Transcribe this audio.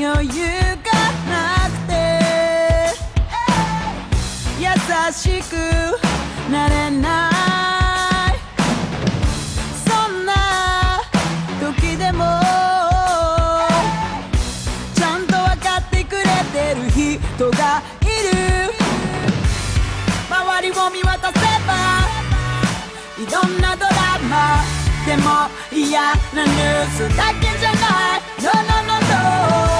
余裕がなくて優しくなれないそんな時でもちゃんと分かってくれてる人がいる周りを見渡せばいろんなドラマでも嫌なニュースだけじゃない No no no no